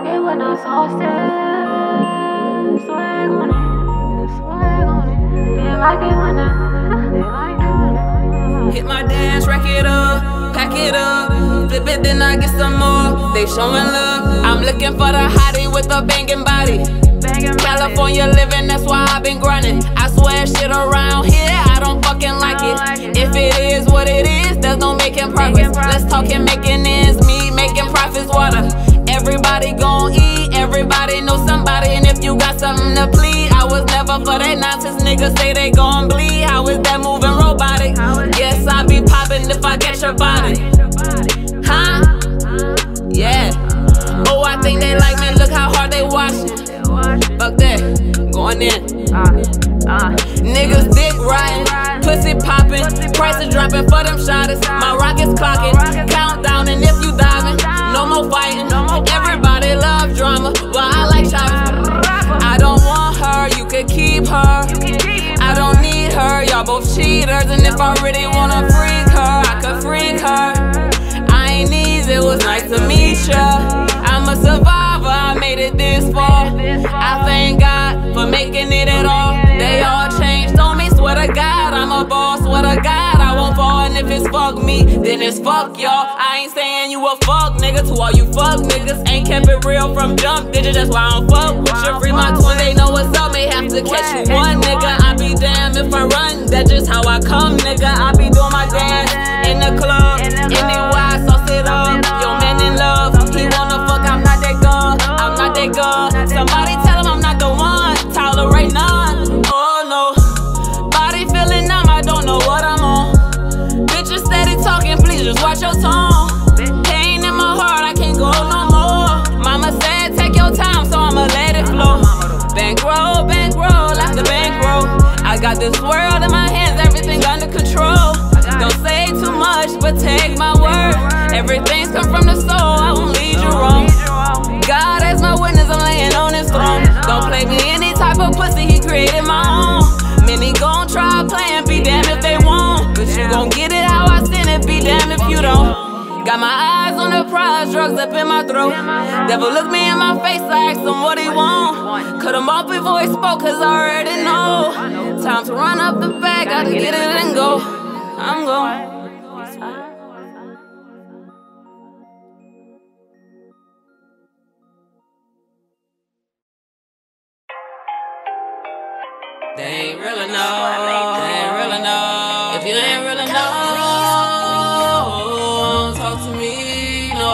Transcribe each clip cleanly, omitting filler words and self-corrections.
like it when I sauce it. Swag on it, swag on it. They like it when they like it. Hit my dash, rack it up, pack it up, flip it, then I get some more. They showing love. I'm looking for the hottie with a banging body. California living, that's why I've been grinding. I swear shit around here, I don't fucking like it. If it is what it is, there's no making progress. Let's talk and making ends meet, making profits water. Everybody gon' eat, everybody know somebody. And if you got something to plead, I was never for that nonsense. Niggas say they gon' bleed. How is that moving robotic? Yes, I be popping if I catch your body. Huh? Yeah. Oh, I think they like me, look how hard they watching. Fuck that, going in. Niggas dick riding, pussy popping, prices dropping for them shotters. My rockets clocking, countdown, and if you diving, no more fighting. Everybody love drama, but I like shopping. I don't want her, you could keep her. I don't need her, y'all both cheaters. And if I really wanna freak her, I could freak her. I ain't easy, it was nice to meet ya. I'm a survivor, I made it this far. I thank God for making it at all. They all changed on me, swear to God, I'm a boss, swear to God, I won't fall. And if it's fuck me, then it's fuck y'all. I ain't saying you a fuck nigga, to all you fuck niggas. Ain't kept it real from jump, digit, that's why I don't fuck with you. Free my twin, they know what's up, may have to catch you one nigga. I be damn if I run, that's just how I come nigga. I be doing my dance in the club, anywhere I sauce it up. Yo man in love, he wanna fuck, I'm not that girl, I'm not that girl. Somebody tell him I'm not the one, tolerate none. Oh no, body feeling numb, I don't know what I'm on. Bitches steady talking, please just watch your tone. Pain in my heart, I can't go no more. Mama said take your time, so I'ma let it flow. Bankroll, bankroll, after bankroll. I got this world in my hands, everything under control. Don't say too much, but take my word. Everything's come from the soul, I won't lead you wrong. God as my witness, I'm laying on his throne. Don't play me any type of pussy, he created my own. Many gon' try playing, be damned if they won't. But you gon' get it how I send it, be damned if you don't. Got my eyes on the prize, drugs up in my throat. Devil look me in my face, I asked him what he want. Cut him off before he spoke, cause I already know. Time to run up the bag, gotta get it and go. I'm going. They ain't really know, they ain't really know. If you ain't really know, talk to me, no.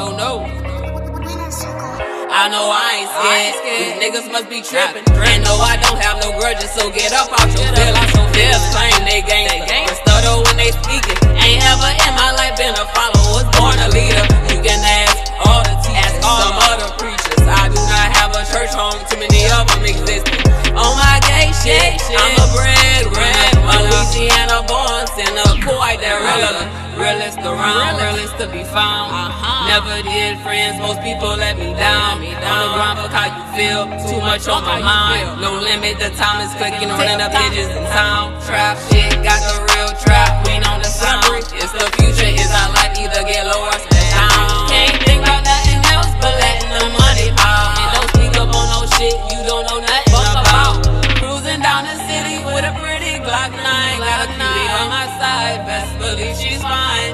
I know I ain't scared, these niggas must be trippin'. And no, I don't have no grudges, so get up out your feelings. They'll claim they gangsta, stutter when they speakin'. Ain't ever in my life been a follower, was born a leader. You can ask all the teachers, some other preachers. I do not have a church home, too many of them existing. On my gay shit, I'm a breadwinner. Louisiana born, send a Kuwait that realest around, realest to be found. Never did friends, most people let me down. On the ground, fuck how you feel, too much on my mind. No limit, the time is clicking, running up bitches in town. Trap shit, got the real trap, queen on the sound. It's the future, is our life, either get low or stay down. Can't think about nothing else but letting the money pile. And don't speak up on no shit you don't know nothing about. Cruising down the city with a pretty Glock 9. Got a cutie on my side, best believe she's mine.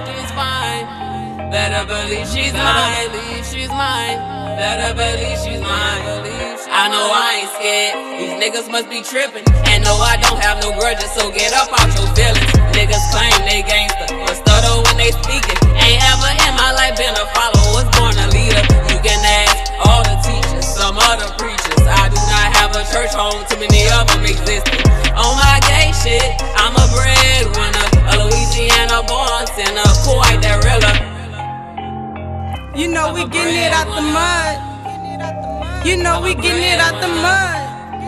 Better believe she's mine. Better believe she's mine. I know I ain't scared, these niggas must be trippin'. And no, I don't have no grudges, so get up out your feelings. Niggas claim they gangsta, but stutter when they speakin'. Ain't ever in my life been a follower, was born a leader. You can ask all the teachers, some other preachers. I do not have a church home, too many of them existing. On my gay shit, I'm a breadwinner. A Louisiana born, send a Kuwait that realer. You know we getting it out the mud. You know we getting it out the mud.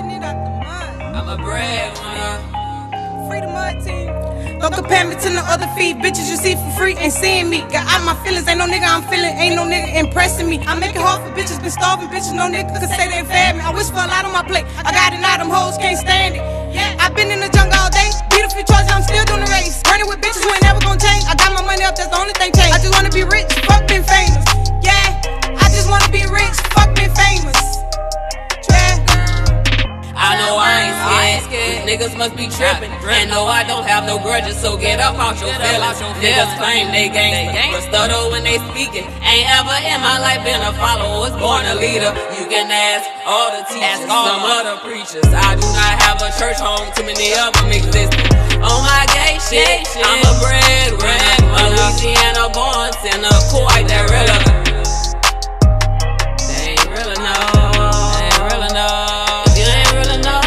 I'm a breadwinner. Free the mud team. Don't compare me to no other feed. Bitches you see for free ain't seeing me. Got out my feelings, ain't no nigga I'm feeling. Ain't no nigga impressing me. I make it hard for bitches, been starving bitches. No nigga could say they fed me. I wish for a lot on my plate. I got it now, them hoes can't stand it. I been in the jungle all day. Beautiful choices, I'm still doing the race. Running with bitches who ain't never gonna change. I got my money up, that's the only thing changed. I just wanna be rich, fuck been famous. Yeah, I just wanna be rich, fuck trippin'. And no, I don't have no grudges, so get up out your feelings. Niggas claim they gangsta, but stutter when they speakin'. Ain't ever in my life been a follower, was born a leader. You can ask all the teachers, some other preachers. I do not have a church home, too many of them existing. On my gay shit, I'm a breadwinner. A Louisiana born sinner, quite that realer. They ain't real enough. They ain't real enough. If you ain't real enough,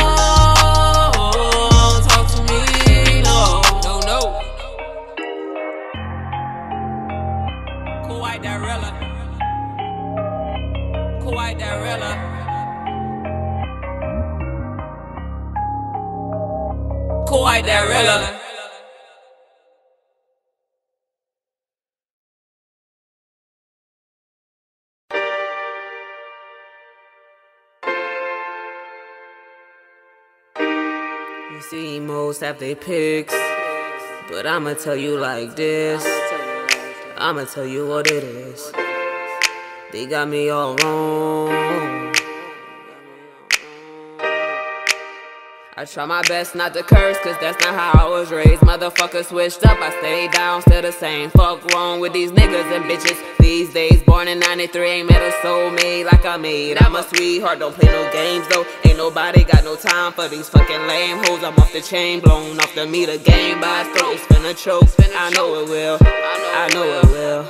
talk to me. No. Quite that realer. Quite that realer. Quite that realer. You see, most have they picks, but I'ma tell you like this. I'ma tell you what it is. They got me all wrong. I try my best not to curse, cause that's not how I was raised. Motherfucker switched up, I stayed down, still the same. Fuck wrong with these niggas and bitches these days. Born in 93, ain't met a soulmate like I made. I'm a sweetheart, don't play no games though. Ain't nobody got no time for these fucking lame hoes. I'm off the chain, blown off the meter. Game by throat, it's finna choke. I know it will, I know it will.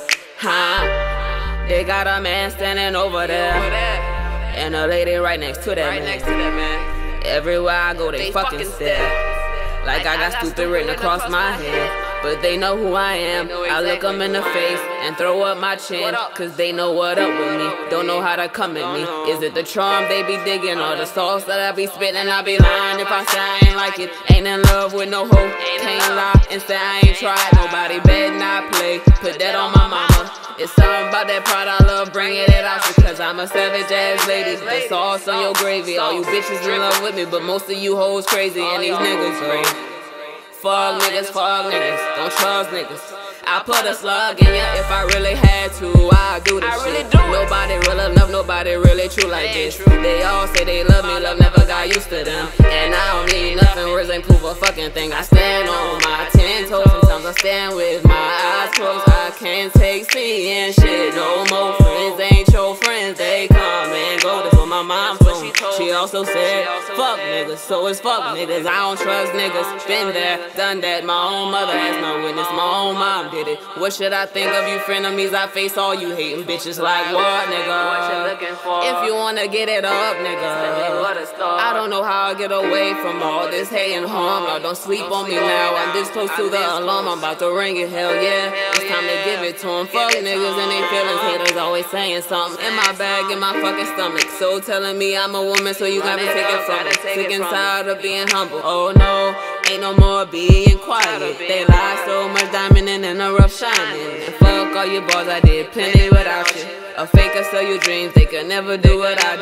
Huh? They got a man standing over there, and a lady right next to that man. Everywhere I go, they fucking stare. Like I got stupid written across my head. But they know who I am. I look them in the face and throw up my chin, cause they know what up with me. Don't know how to come at me. Is it the charm they be digging, or the sauce that I be spitting? I be lying if I say I ain't like it. Ain't in love with no hoe. Can't lie and say I ain't tried. Nobody bet not play. Put that on my mama. It's something about that pride I love, bringing it out, because I'm a savage ass lady. The sauce on your gravy. All you bitches in love with me, but most of you hoes crazy, and these niggas crazy. Fuck niggas, don't trust niggas. I put a slug in ya if I really had to. I do this shit. Nobody real enough, nobody really true like this. They all say they love me, love never got used to them. And I don't need nothing, words ain't prove a fucking thing. I stand on my 10 toes, sometimes I stand with my eyes closed. I can't take seeing shit no more. Friends ain't your friends, they come and go. That's what my mom told me. She also said, fuck niggas, so it's fuck niggas. I don't trust niggas. Been there, done that. My own mother has no witness, my own mom did it. What should I think of you frenemies? I face all you hating bitches like what, nigga? What you looking for? If you wanna get it up, nigga. I don't know how I get away from all this hate and harm. No, don't sleep on me now. I'm this close to the alarm. I'm about to ring it, hell yeah. It's time to give it to them. Fuck niggas and they feelings. Haters always saying something. In my bag, in my fucking stomach. So telling me I'm a woman, so you gotta take it from me. Sick and tired of being humble. Oh no, ain't no more being quiet. They lie so much, diamond in a rough shining. And fuck all you boys, I did plenty without you. A faker sell your dreams, they could never do what I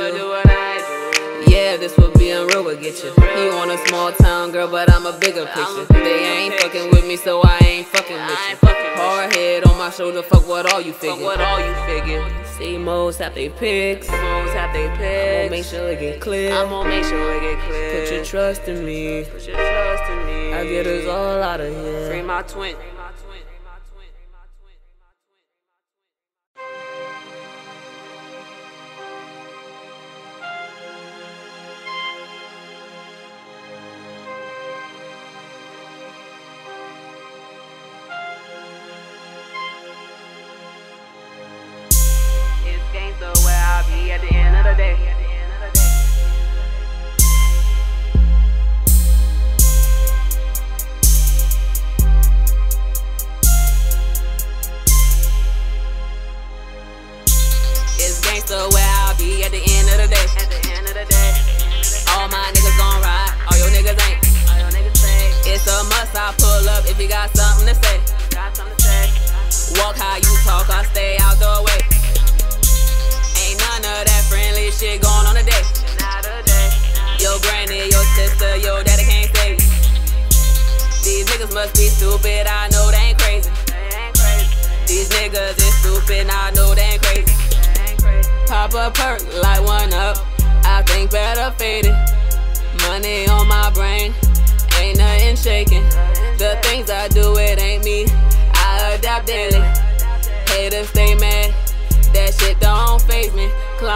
do. Yeah, this would be unreal, would get you. You want a small town girl, but I'm a bigger picture. They ain't fucking with me, so I ain't fucking with you. Hard head on my shoulder, fuck what all you figure. See, most have they picks. I'm gonna make sure it get clear. Put your trust in me. I get us all out of here. Free my twin. Gangsta where I'll be at the end of the day. It's gangsta where I'll be at the end of the day. All my niggas gon' ride, all your niggas ain't. It's a must, I pull up if you got something to say. Walk how you talk, I stay out the way. None of that friendly shit going on today. Your granny, your sister, your daddy can't save you. These niggas must be stupid, I know they ain't crazy. These niggas is stupid, I know they ain't crazy. Pop a perk, light one up, I think better faded. Money on my brain,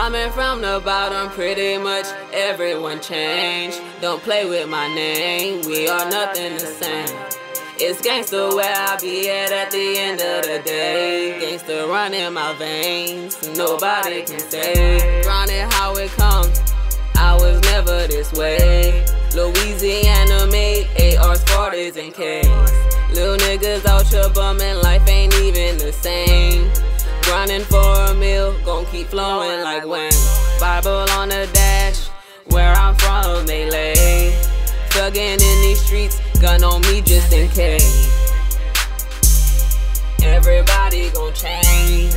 Coming from the bottom, pretty much everyone changed. Don't play with my name, we are nothing the same. It's gangsta where I be at the end of the day. Gangsta run in my veins, nobody can say. Running how it comes, I was never this way. Louisiana made ARs, 40s, and Ks. Little niggas out here bumming, life ain't even the same. Grinding for a meal, gon' keep flowing like Wayne. Bible on the dash, where I'm from they lay. Thuggin' in these streets, gun on me just in case. Everybody gon' change,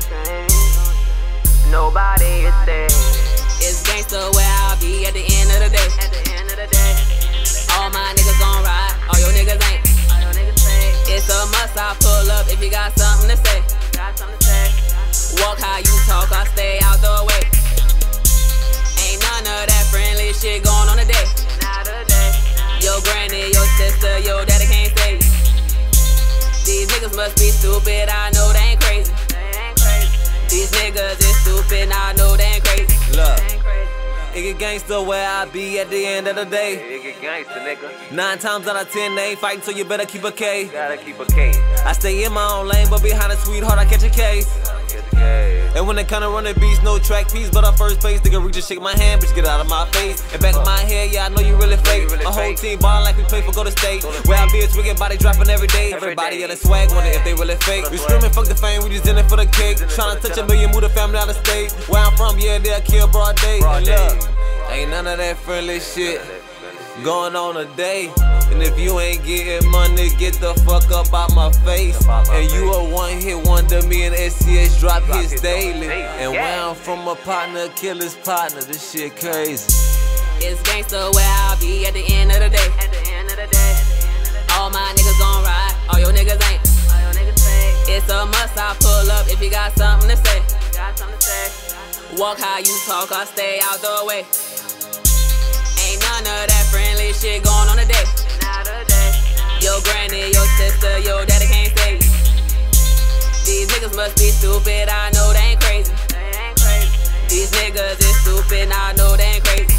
nobody is safe. It's gangsta where I be at the end of the day. All my niggas gon' ride, all your niggas ain't. It's a must, I pull up if you got something to say. Walk how you talk, I stay out the way. Ain't none of that friendly shit going on today. Your granny, your sister, your daddy can't save you. These niggas must be stupid, I know they ain't crazy. These niggas is stupid, I know they ain't crazy. Look, it get gangsta where I be at the end of the day. It get gangsta, nigga. 9 times out of 10 they ain't fighting, so you better keep a K. Gotta keep a K. I stay in my own lane, but behind a sweetheart I catch a case. And when they kinda run the beats, no track piece, but on first base, nigga reach and shake my hand, bitch get out of my face. And back of my head, yeah, I know you really fake. My whole team ballin' like we play for Golden State. Where I be, it's wicked body dropping every day. Everybody yellin' swag, wonder if they really fake. We screamin' fuck the fame, we just in it for the cake. Tryna touch a million, move the family out of state. Where I'm from, yeah, they'll kill broad day. And look, ain't none of that friendly shit going on today. And if you ain't getting money, get the fuck up out my face. And you a one-hit wonder, me and SCH drop hits daily. And where I'm from, a partner kill his partner, this shit crazy. It's gangsta where I be at the end of the day. All my niggas gon' ride, all your niggas ain't. It's a must, I pull up if you got something to say. Walk how you talk, I stay out the way. Ain't none of that friendly shit going on today. Your granny, your sister, your daddy can't save you. These niggas must be stupid, I know they ain't crazy. These niggas is stupid, I know they ain't crazy.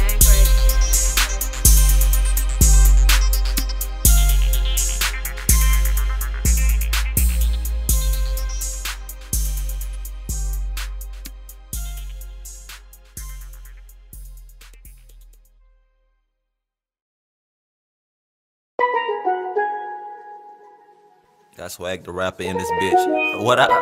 Got Swag the rapper in this bitch. What up?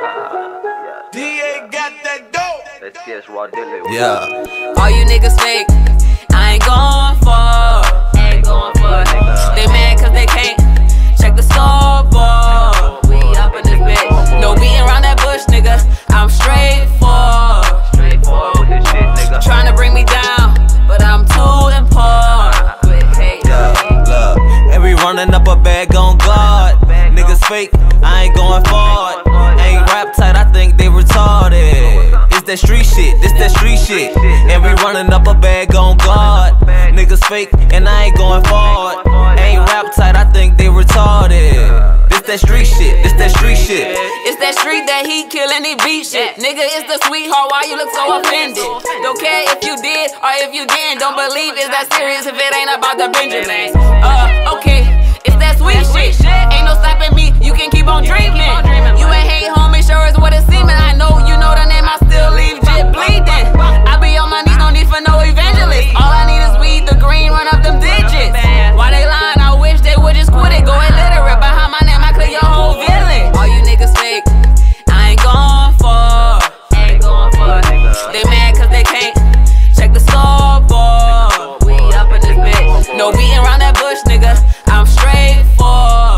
DA got that dope. That's just raw dealer. Yeah. All you niggas fake, I ain't going for. They mad cause they can't check the scoreboard. We up in this bitch. No beating around that bush, nigga. I'm straight for. With this shit, nigga. Tryna bring me down, but I'm too important. Yeah, look, and we running up a bag on guard. Niggas fake, I ain't going forward. Ain't rap tight, I think they retarded. It's that street shit, this that street shit. And we running up a bag on guard. Niggas fake, and I ain't going forward. Ain't rap tight, I think they retarded. This that street shit, this that street shit. It's that street that he killin', he beat shit. Nigga, it's the sweetheart, why you look so offended? Don't care if you did or if you didn't. Don't believe it's that serious if it ain't about the Benjamins. Okay, it's that sweet shit. Ain't no stopping me, you can keep on dreaming. You ain't hate, homie, sure is what it's seeming. I know you know the name, I still leave jit bleeding. I be on my knees, no need for no evangelist. All I need is weed, the green, run up them digits. Why they lying? I wish they would just quit it. Go illiterate, behind my name, I clear your whole village. All you niggas fake, I ain't going for. They mad cause they can't check the scoreboard. We up in this bitch. No beating around that bush, nigga. I'm straight for.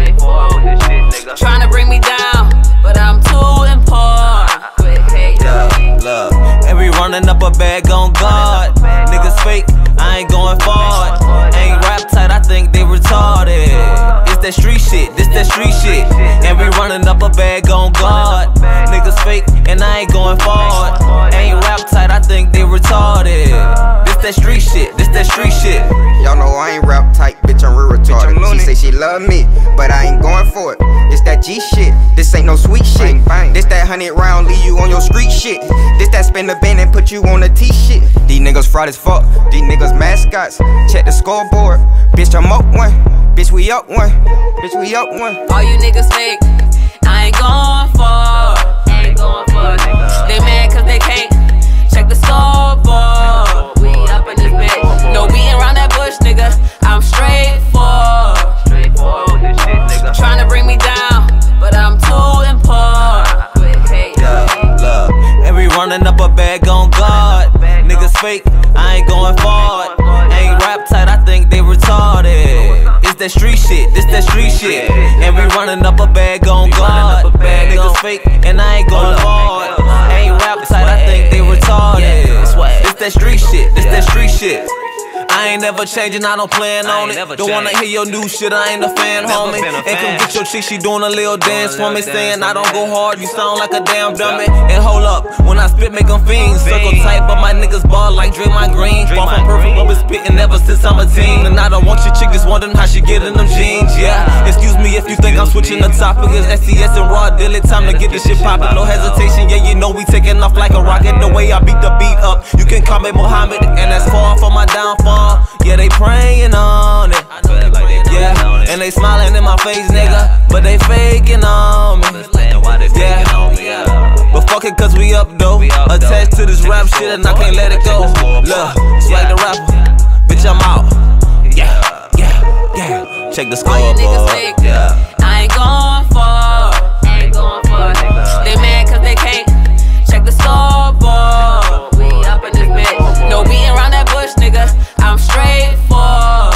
Tryna bring me down, but I'm too important. Yeah, look, and we running up a bag on guard. Niggas fake, I ain't going forward. Ain't rap tight, I think they retarded. It's that street shit, this that street shit. And we running up a bag on guard. Niggas fake, and I ain't going forward. Ain't rap tight, I think they retarded. This that street shit, this that street shit. Y'all know I ain't rap tight, bitch, I'm real retarded. She say she love me, but I ain't going for it. It's that that G shit. This ain't no sweet shit. This that 100 round, leave you on your street shit. This that spin the band and put you on the T shit. These niggas fraud as fuck, these niggas mascots. Check the scoreboard, bitch, I'm up one. Bitch, we up one. Bitch, we up one. All you niggas fake, I ain't going for. They mad cause they can't check the scoreboard. We up in this bitch. No beating around that bush, nigga. I'm straight for. Tryna bring me down, but I'm too important. Look, and we running up a bag on God. Niggas fake, I ain't going forward. Ain't rap tight, I think they retarded. It's that street shit, this that street shit. And we running up a bag on God. Niggas fake, and I ain't going forward. Ain't rap tight, I think they retarded. This that street shit, this that street shit. I ain't never changing, I don't plan on it. Don't wanna hear your new shit, I ain't a fan, homie. And come get your chick, she doing a little dance for me. Saying I don't go hard, you sound like a damn dummy. And hold up, when I spit, make them fiends. Circle tight, but my niggas ball like Draymond Green. Far from perfect, but been spitting ever since I'm a teen. And I don't want your chick, just wondering how she get in them jeans, yeah. Excuse me if you think I'm switching the topic. It's SCS and Raw Dilly, time to get this shit poppin'. No hesitation, yeah, you know we taking off like a rocket. The way I beat the beat up, you can call me Muhammad. And that's far from my downfall. Yeah, they praying on it. Yeah, and they smiling in my face, nigga, but they faking on me. Yeah, but fuck it, cause we up though. Attached to this rap shit and I can't let it go. Look, it's like the rapper, bitch, I'm out. Yeah, yeah, yeah. Check the scoreboard. Yeah, I ain't going for. They mad cause they can't check the scoreboard. We up in this bitch. No beating around that bush, nigga. I'm straight for.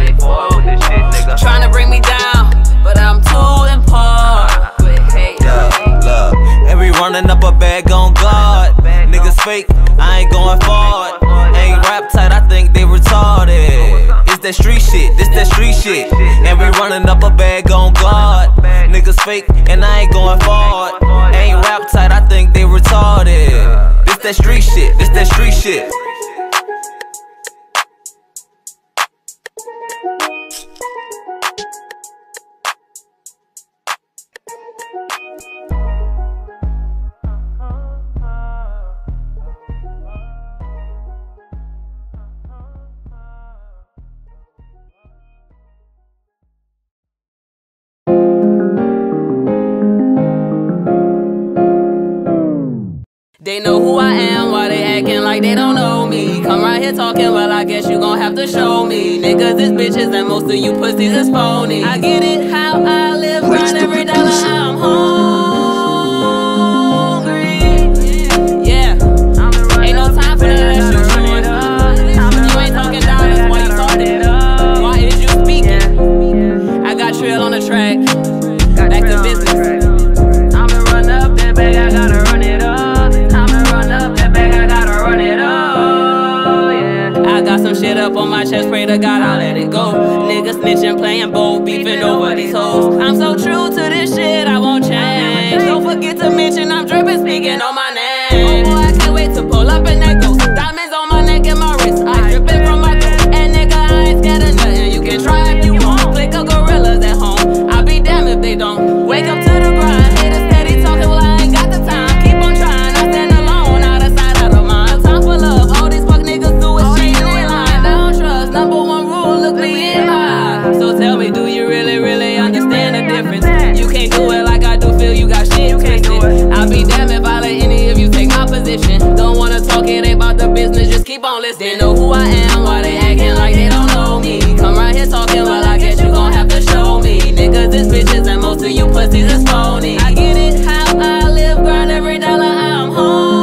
Tryna bring me down, but I'm too important. Yeah, look, and we running up a bag on God. Niggas fake, I ain't going forward. Ain't rap tight, I think they retarded. It's that street shit, this that street shit. And we running up a bag on God. Niggas fake, and I ain't going forward. Ain't rap tight, I think they retarded. This that street shit, this that street shit. They know who I am, why they acting like they don't know me. Come right here talking, well I guess you gon' have to show me. Niggas is bitches and most of you pussies is phony. I get it, how I live, grind every dollar, I'm hungry. Yeah, ain't no time for that shit, you ain't talking dollars, why you talking? Why is you speaking? I got Trill on the track, back to business. I'ma run up that bag, I gotta run it up. Shit up on my chest, pray to God I'll let it go. Niggas snitching, playing bold, beefing over these hoes. I'm so true to this shit, I won't change. Don't forget to mention I'm dripping, speaking on my name. Oh boy, I can't wait to pull up in that ghost. Diamonds on my neck and my wrist, I dripping from my throat. And nigga, I ain't scared of nothing, you can try if you want. Click of gorillas at home, I'll be damned if they don't. Wake up to the grind, haters steady talking, well I ain't got the time. Keep on trying, I stand alone, out of sight, out of mind. Time for love, all these fuck niggas do is shit. Number one rule, look me in my eye. So tell me, do you really, really understand the difference? You can't do it like I do, feel you got shit twisted. I'll be damned if I let any of you take my position. Don't wanna talk, it ain't about the business, just keep on listening. They know who I am, why they acting like they don't know me. Come right here talking, well I guess you gon' have to show me. Niggas is bitches and most of you pussies is phony. I get it, how I live, grind every dollar, I'm home.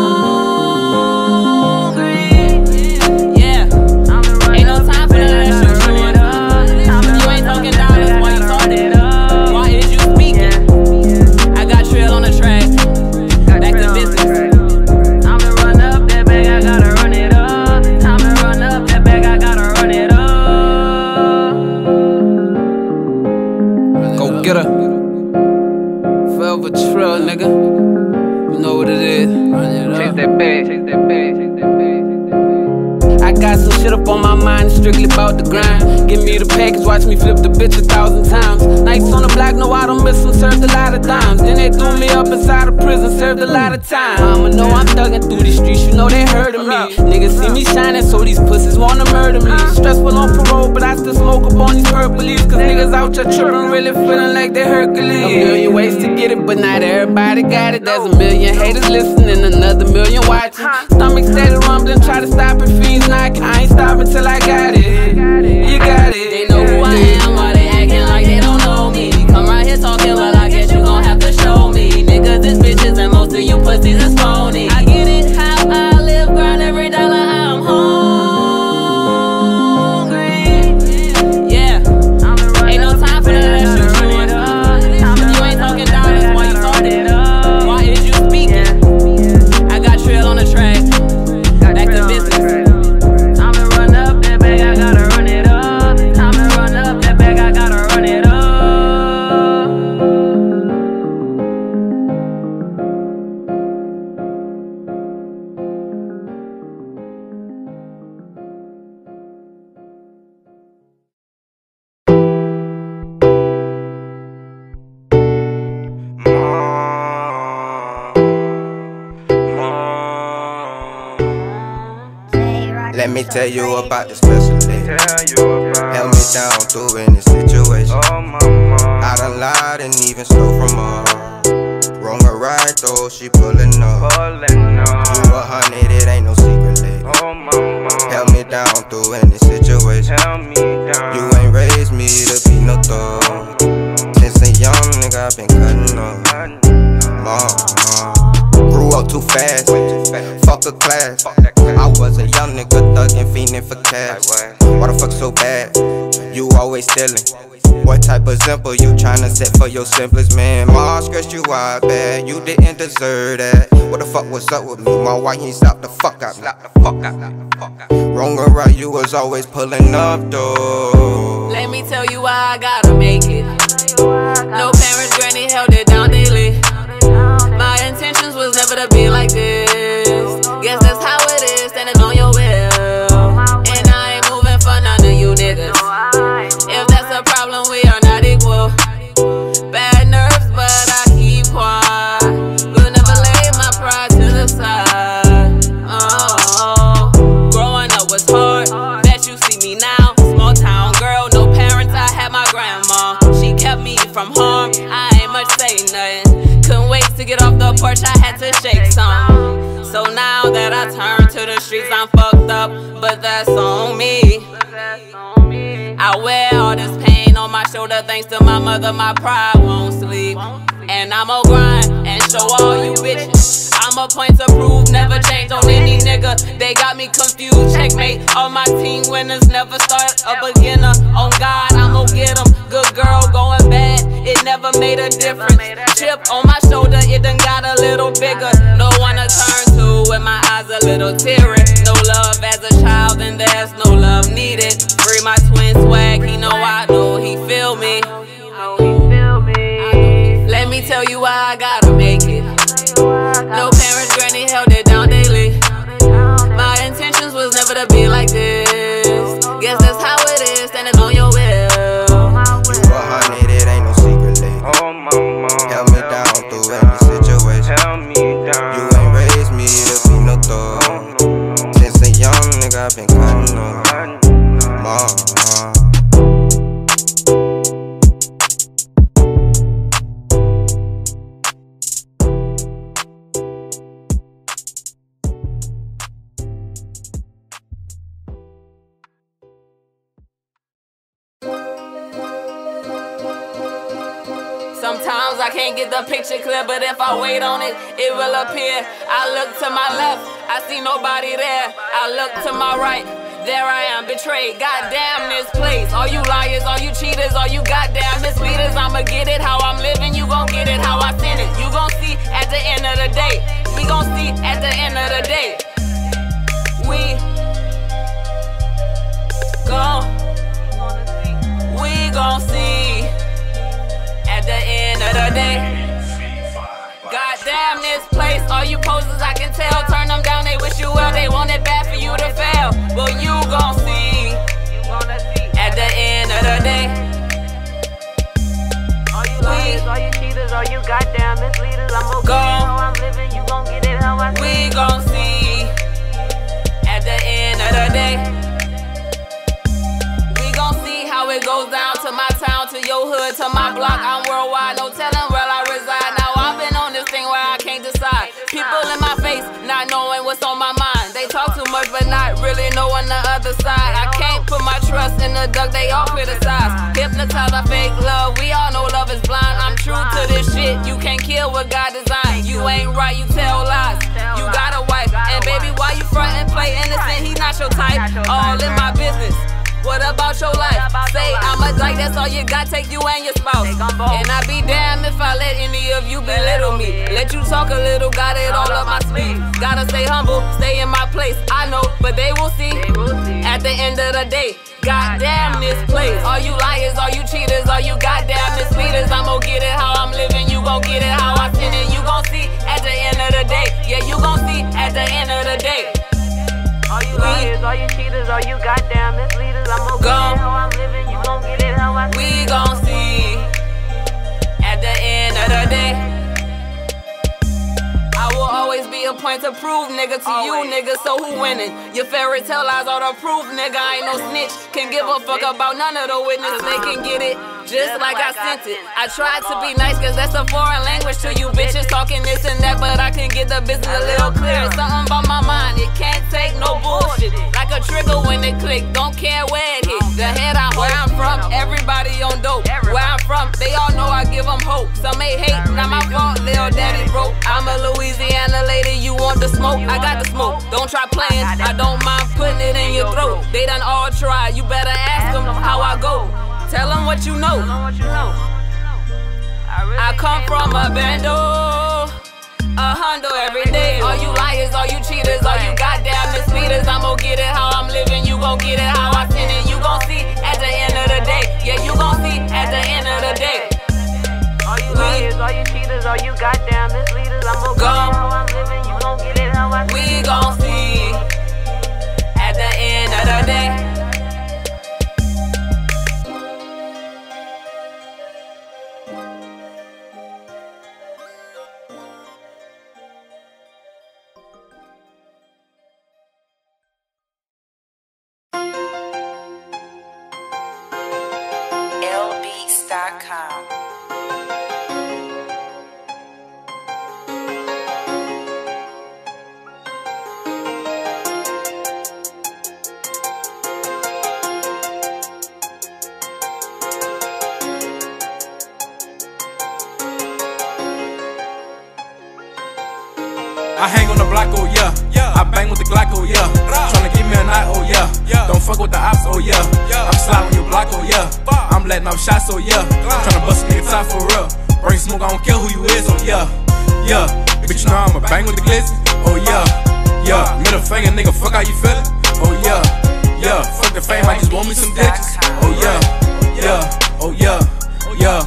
Nigga, you know what it is. Chase that bag, chase that bag, chase that bag, chase that bag. I got some shit up on my mind, it's strictly about the grind. Give me the package, watch me flip the bitch 1,000 times. Nights on the block, no I don't miss them, served a lot of dimes. Then they threw me up inside of prison, served a lot of time. Mama know I'm thugging through these streets, you know they heard of me. Niggas see me shining, so these pussies wanna murder me. Stressful on parole, but I still smoke up on these purple leaves. Cause niggas out here trippin', really feeling like they Hercules. A million ways to get it, but not everybody got it. There's a million haters listening, another million watching. Stomach steady rumbling, try to stop it, fiends knocking. I ain't stopping till I got it. You got it. They know who I am, why they acting like they don't know me. Come right here talking, well I guess you gon' have to show me. Niggas is bitches and most of you pussies is phony. I get it, how I live, grind every dollar, I'm hungry. Yeah, ain't no time for that shit you doing. You ain't talking dollars, why you talking? Why is you speaking? I got Trill on the track, back to business. Time to run up that bag, I gotta run it up. Time to run up that bag, I gotta run it up. Let me tell you about the special lady. Held me down through any situation. I done lied and even stole from her. Wrong or right though, she pullin' up. You 100, it ain't no secret, lady. Held me down through any situation. You ain't raised me to be no thug. Since a young nigga, I been cutting up. Grew up too fast, fuck a class. I was a young nigga thuggin', fiendin' for cash. Why the fuck so bad? You always stealin'. What type of simple you tryna set for your simplest man? Ma stressed you out bad, you didn't deserve that. What the fuck was up with me? Ma, why you ain't stop the fuck out? Wrong or right, you was always pullin' up though. Let me tell you why I gotta make it. No parents, granny held it down daily. My intentions was never to be like this. Guess that's how it is, standing on your will. And I ain't moving for none of you niggas. If that's a problem, we are not equal. Bad nerves, but I keep quiet. Will never lay my pride to the side. Oh, growing up was hard. Bet you see me now. Small town girl, no parents. I had my grandma. She kept me from harm. I ain't much say nothing. Couldn't wait to get off the porch. I had to shake some. So now that I turn to the streets, I'm fucked up, but that's on me. I wear all this pain on my shoulder thanks to my mother, my pride won't sleep. And I'ma grind and show all you bitches I'm a point to prove, never change on any nigga. They got me confused, checkmate. All my team winners never start a beginner. On God, I'ma get them. Good girl going bad, it never made a difference. Chip on my shoulder, it done got a little bigger. No one to turn to when my eyes a little teary. No love as a child and there's no love needed. Free my twin swag, he know I know he feel me. Let me tell you why I gotta make it. No parents, granny held it down daily. My intentions was never to be like this. Guess that's how it is, standing on your will. You 100, it ain't no secret, lady. Held me down through any situation. You ain't raised me to be no thug. Since a young nigga, I've been cutting up. Sometimes I can't get the picture clear, but if I wait on it, it will appear. I look to my left, I see nobody there. I look to my right, there I am, betrayed. Goddamn this place. All you liars, all you cheaters, all you goddamn misleaders. I'ma get it how I'm living, you gon' get it how I send it. You gon' see at the end of the day. We gon' see at the end of the day. We gon' see at the end of the day. Goddamn this place, all you posers I can tell, turn them down, they wish you well, they want it bad for you to fail. Well, you gon' see. At the end of the day. All you liars, all you cheaters, all you goddamn misleaders, I'm okay how I'm living, you gon' get it how I see. We gon' see. At the end of the day. We gon' see how it goes down to my town, to your hood, to my block. I'm worldwide, no telling where I reside. Now I've been on this thing where I can't decide. People in my face, not knowing what's on my mind. They talk too much, but not really knowing the other side. I can't put my trust in the duck, they all criticize. Hypnotize, I fake love, we all know love is blind. I'm true to this shit, you can't kill what God designed. You ain't right, you tell lies. You got a wife, and baby, why you front and play innocent? He not your type, all in my business. What about your life? Say I'm a dyke, that's all you got, take you and your spouse. And I be damned if I let any of you belittle me. Let you talk a little, got it all up my sleeve. Gotta stay humble, stay in my place. I know, but they will see. At the end of the day, goddamn this place. All you liars, all you cheaters, all you goddamn misleaders. I'm gon' get it how I'm living, you gon' get it how I spend it. You gon' see at the end of the day. Yeah, you gon' see at the end of the day. All you liars, all you cheaters, all you goddamn misleaders, I'm okay how I'm living, you gon' get it how I see. We gon' see at the end of the day. I will always be a point to prove, nigga, to you, nigga, so who winning? Your fairy tale lies are the proof, nigga, I ain't no snitch. Can't give a fuck about none of the witnesses, they can get it just like I sent it. I tried to be nice, cause that's a foreign language to you bitches talking this and that, but I can get the business a little clearer. Something about my mind, it can't take no bullshit. Like a trigger when it click, don't care where it hit. The head out where I'm from, everybody on dope. Where I'm from, they all know I give them hope. Some may hate, not my fault, little daddy broke. I'm a Louisiana lady, you want the smoke? I got the smoke, don't try playing, I don't mind putting it in your throat. They done all try, you better ask them how I go. Tell them what you know. I come from a bando, a hundo every day. All you liars, all you cheaters, all you goddamn misleaders. I'm gon' get it how I'm living, you gon' get it how I spend it. You gon' see at the end of the day. Yeah, you gon' see at the end of the day. All you liars, all you cheaters, all you goddamn misleaders, I'm okay how I'm living, you gon' get it how I see. We gon' see at the end of the day. LBeats.com. I hang on the block, oh yeah. I bang with the Glock, oh yeah. Tryna give me a night, oh yeah. Don't fuck with the ops, oh yeah. I'm sliding on your block, oh yeah. I'm letting off shots, oh yeah. Tryna bust a nigga top for real. Bring smoke, I don't care who you is, oh yeah. Yeah, bitch, you know I'ma bang with the glizzy, oh yeah. Yeah, middle finger, nigga, fuck how you feelin', oh yeah. Yeah, fuck the fame, I just want me some ditches, oh yeah. Yeah, oh yeah, yeah.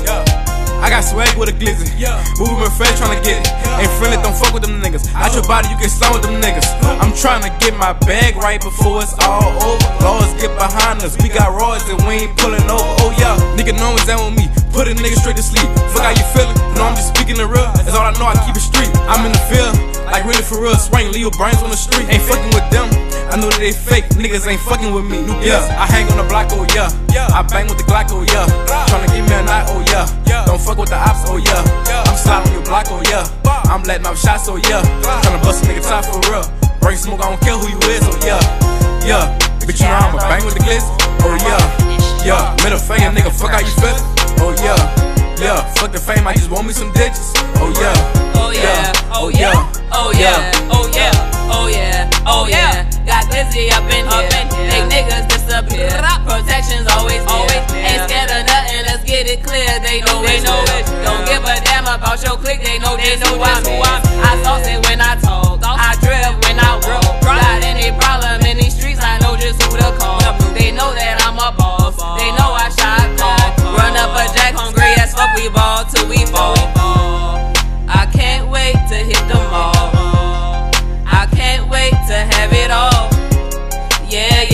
I got swag with a glizzy. Moving my friend tryna get it. Ain't friendly, don't fuck with them niggas. Out your body, you can slide with them niggas. I'm tryna get my bag right before it's all over. Laws get behind us. We got rods and we ain't pulling over. Oh yeah, nigga know what's down with me. Put a nigga straight to sleep. Fuck how you feelin'? No, I'm just speaking the real. That's all I know, I keep it street. I'm in the field, like really for real. Swing, leave your brains on the street. Ain't fucking with them. I know that they fake. Niggas ain't fucking with me. Yeah, I hang on the block, oh yeah. I bang with the Glock, oh yeah. Tryna give me a night, oh yeah. Don't fuck with the ops, oh yeah. I'm sliding on your block, oh yeah. I'm letting off shots, oh yeah. Tryna bust a nigga top for real. Bring smoke, I don't care who you is, oh yeah. Yeah, bitch, you know I'ma bang with the glitz, oh yeah. Yeah, middle finger, nigga, fuck how you feelin', oh yeah. Yeah, fuck the fame, I just want me some digits, oh yeah. Oh yeah, oh yeah, oh yeah, oh yeah, oh yeah, oh yeah. Got glizzy up in here, make niggas disappear. Protection's always here, ain't scared of nothing, let's get it clear. They know it, don't give a damn about your clique, they know who I'm in. I sauce it when I talk, I drill when I walk. Got any problem in these streets, I know just who to call. They know that I'm a boss, they know I shot call. Run up a jack, hungry as fuck, we ball till we fall. I can't wait to hit the mall. I can't wait to have it all. Yeah,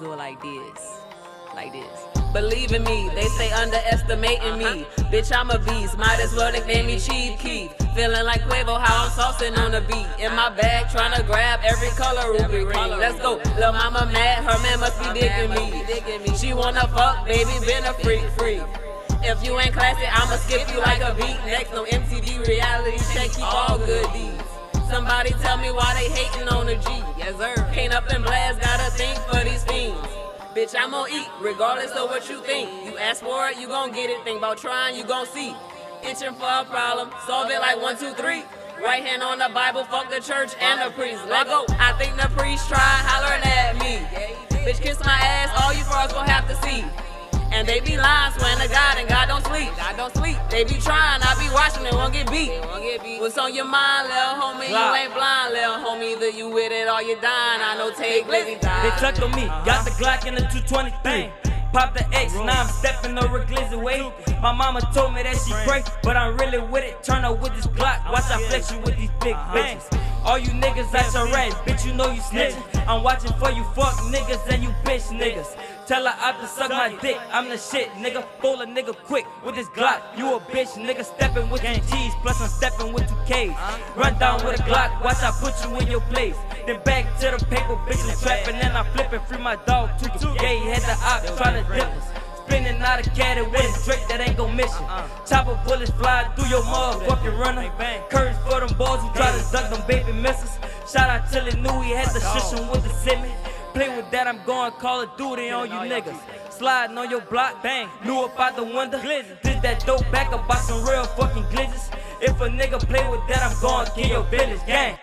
do it like this. Like this. Believe in me, they say underestimating me. Bitch, I'm a beast, might as well nickname me Chief Keef. Feeling like Quavo, how I'm saucing on the beat. In my bag, trying to grab every color ruby ring. Let's go, lil' mama mad, her man must be digging me. She wanna fuck, baby, been a freak. If you ain't classy, I'ma skip you like a beat. Next, no MTV reality check, keep all good deeds. Somebody tell me why they hating on the G. Yes, sir. Can't up and blast, gotta think for these fiends. Bitch, I'm gon' eat, regardless of what you think. You ask for it, you gon' get it. Think about trying, you gon' see. Itching for a problem, solve it like 1, 2, 3. Right hand on the Bible, fuck the church and the priest. Let go, I think the priest tried hollering at me. Bitch, kiss my ass, all you frauds gon' have to see. And they be lying, swearing to God, and God don't sleep. They be trying, I be watching, they won't get beat. What's on your mind, little homie? You ain't blind, little homie. Either you with it or you dying. I know take Lizzie die. They tucked on me, got the Glock in the 223. Pop the X, now I'm stepping over glizzy way. My mama told me that she pray, but I'm really with it. Turn up with this Glock, watch I flex you with these big bitches. All you niggas out your rat, bitch, you know you snitching. I'm watching for you fuck niggas and you bitch niggas. Tell her I can suck my dick, I'm the shit, nigga. Pull a nigga quick with this Glock. You a bitch, nigga, stepping with 2 G's, plus I'm stepping with 2 K's. Run down with a Glock, watch I put you in your place. Then back to the paper, bitches trapping, and I flipping. Free my dog to the gay, had the op trying to dip us. Spinning out a caddy with a Drake that ain't gon' miss you. Chopper bullets fly through your motherfucking runner. Courage for them boys who try to duck them baby missiles. Shout out till he knew he had to shush him with the semi. Play with that, I'm going Call of Duty on you niggas. Sliding on your block, bang, blew up out the window. Did that dope back up by some real fucking glitches. If a nigga play with that, I'm going to get your business, gang.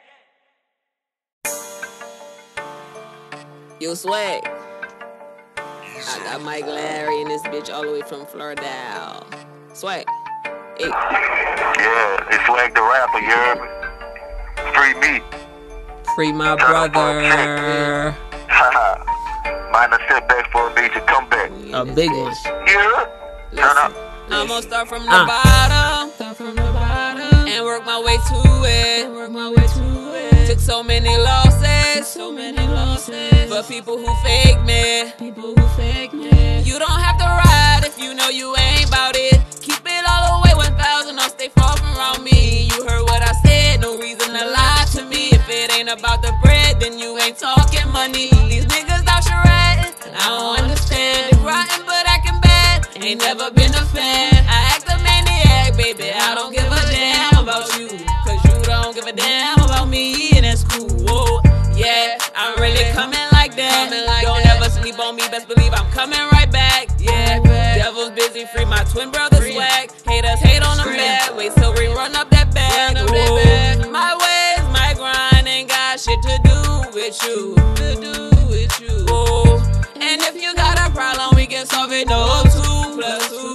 Yo, Swag. I got Mike Larry and this bitch all the way from Florida. Swag. Hey. Yeah, it's Swag the rapper, you heard me? Free me. Free my brother. Mind to sit back for a major comeback. A big one. Yeah. Turn up. I'm gonna start from the bottom. And work my way to it. Took so many losses. For people who fake me. You don't have to ride if you know you ain't about it. Keep it all the way 1,000, I'll stay far from around me. You heard what I said, no reason to lie to me. If it ain't about the bread, then you ain't talking money. These niggas out charade, I don't understand. They rotten but acting bad, ain't never been a fan. I act a maniac, baby, I don't give a damn about you. Cause you don't give a damn about me, and that's cool. Whoa, yeah, I'm really coming like that. Don't ever sleep on me, best believe I'm coming right back. Yeah, devil's busy, free my twin brother Swag. Haters hate on the bad, wait till we run up that bag. Whoa. My ways, my grind, ain't got shit to do with you. Whoa. And if you got a problem, we can solve it. No 2 + 2.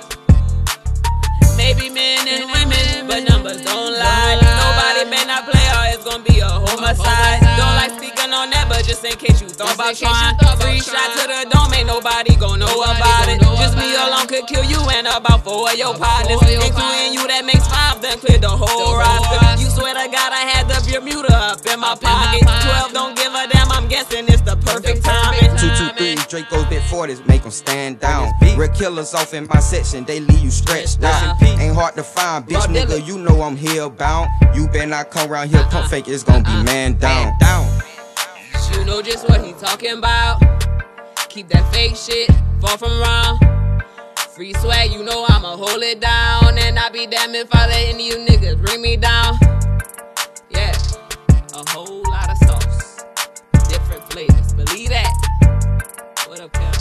Maybe men and women, but numbers don't lie. Nobody may not play or it's gonna be a homicide. Don't like speaking on that, but just in case you thought about trying. Free shot to the dome, ain't nobody gon' know about it. Just me alone could kill you and about 4 of your partners, including you. That makes 5, then clear the whole roster. You swear to God I had the Bermuda up in my pocket. 12 don't give a damn, I'm guessing it's the perfect timing. 223 Draco's bit 40s, make them stand down. Real killers off in my section, they leave you stretched out. Ain't hard to find, bitch nigga, you know I'm hellbound. You better not come around here pump fake, it's gonna be man down. You know just what he talking about. Keep that fake shit far from around. Free Swag, you know I'ma hold it down. And I be damned if I let any of you niggas bring me down. Yeah, a whole lot of sauce, different flavors, believe that. What up, Kev?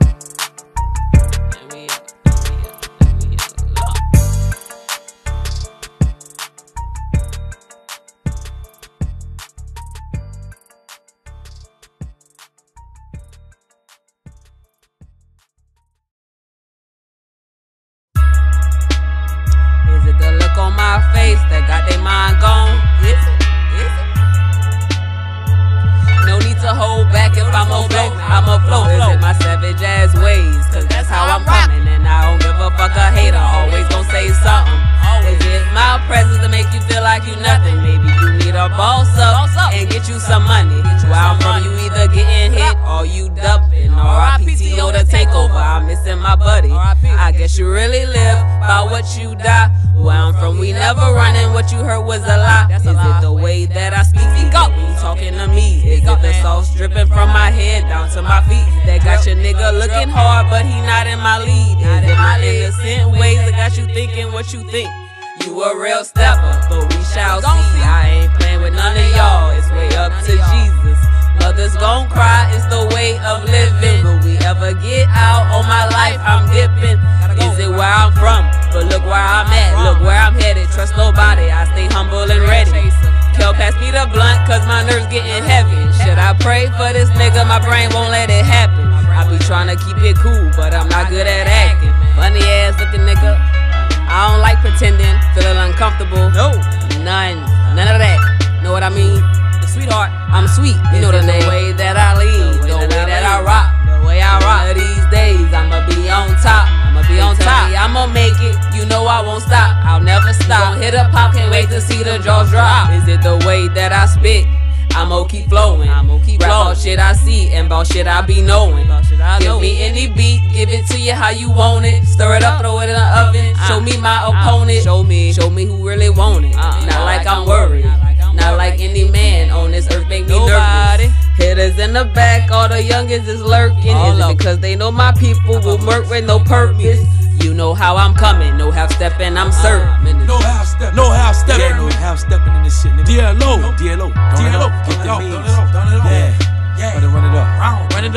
And we up. The look on my face that got their mind gone. Is it? No need to hold back if I'm afloat. I'm afloat. Is it my savage ass ways? Cause that's how I'm coming. And I don't give a fuck a hater. Always gon' say something. Is it my presence to make you feel like you nothing? Maybe you need a boss up and get you some money. Where I'm from, you either getting hit or you missing my buddy. I guess you really live by what you die. Where I'm from, we never running. What you heard was a lie. Is it the way that I speak? When you talking to me, is it the sauce dripping from my head down to my feet that got your nigga looking hard, but he not in my lead? Is it my innocent ways that got you thinking what you think? You a real stepper, but we shall see. I ain't playing with none of y'all. It's way up to Jesus. Mothers gon' cry, it's the way of living. Will we ever get out? On my life, I'm dipping. Is it where I'm from? But look where I'm at, look where I'm headed. Trust nobody, I stay humble and ready. Kel, pass me the blunt, cause my nerves getting heavy. Should I pray for this nigga? My brain won't let it happen. I be tryna keep it cool, but I'm not good at acting. Funny ass looking nigga. I don't like pretending, feeling uncomfortable. No, none of that. Know what I mean? Sweetheart, I'm sweet. You know the way that I lead, the way that I rock, the way I rock. One of these days I'ma be on top. I'ma make it. You know I won't stop. I'll never stop. Gon' hit a pop, can't wait to see the jaws drop. Is it the way that I spit? I'ma keep flowing. Rap about shit I see and about shit I be knowing. Give me any beat, give it to you how you want it. Stir it up, throw it in the oven. Show me my opponent. Show me who really want it. Not like I'm worried. Not like any man on this earth make me nervous. Hitters in the back, all the youngins is lurking. Is it because they know my people will murk with no purpose? You know how I'm coming, no half stepping, I'm certain. No half stepping. No half stepping. Yeah, no half stepping in this shit, nigga. DLO. Get the means. Yeah. Run it up. Run it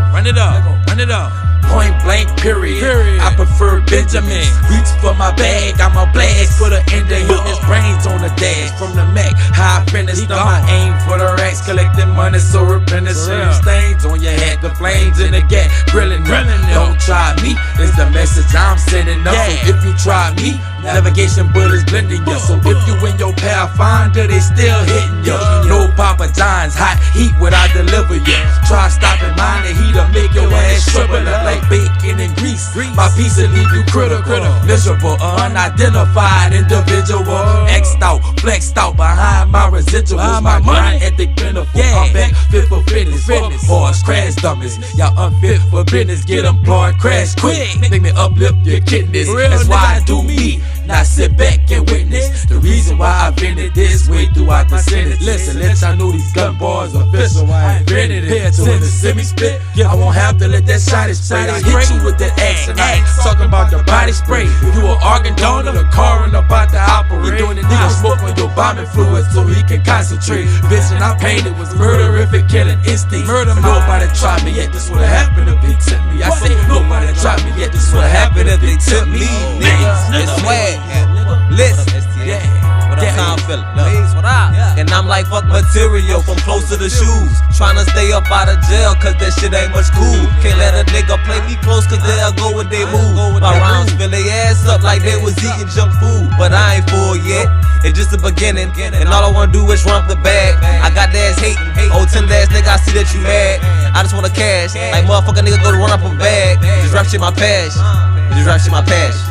up. Run it up. Point blank, period. I prefer Benjamins. Reach for my bag, I'm a blast. Put her in the his brains on the dash. From the Mac, high finished on my aim for the racks. Collecting money, so replenishing stains on your head. The flames in the gas, grilling them. Don't try me, is the message I'm sending up. So if you try me, navigation bullets blending you. So if you in your Pathfinder, they still hitting you. No Papa John's, hot heat what I deliver you. Try stopping mine, the heat'll make your ass shrivel up like bacon and grease. My piece will leave you critical, miserable, unidentified individual. X'd out, flexed out behind my residuals. My grind ethic plentiful, I'm back fit for fitness. Boys, crash dummies, y'all unfit for business. Get employed, crash quick, make me uplift your kidneys. That's why I do me, not sit back and witness. The reason why I invented this way throughout the sentence. Listen, let y'all know these gun boys official. I invented it, pay attention, semi-spit. I won't have to let that shot straight. I hit you with that ass and I ain't talking about the body spray. If you an organ donor, the coroner about to operate. You doing it, nigga smoke on your bombing fluid so he can concentrate. Vision I painted was murderific, killing instinct. Nobody tried me yet, this would've happened if they took me. I say nobody tried me yet, this would've happened if they took me. It's swag, listen. What up, how I'm feeling? And I'm like, fuck material from close to the shoes. Tryna stay up out of jail, cause that shit ain't much cool. Can't let a nigga play me close, cause they'll go with they move. My rounds fill their ass up like they was eating junk food. But I ain't full yet, it's just the beginning. And all I wanna do is run up the bag. I got the ass hating, old tender ass nigga, I see that you mad. I just wanna cash, like motherfucker nigga go to run up a bag. Just rap shit my passion, just rap shit my passion.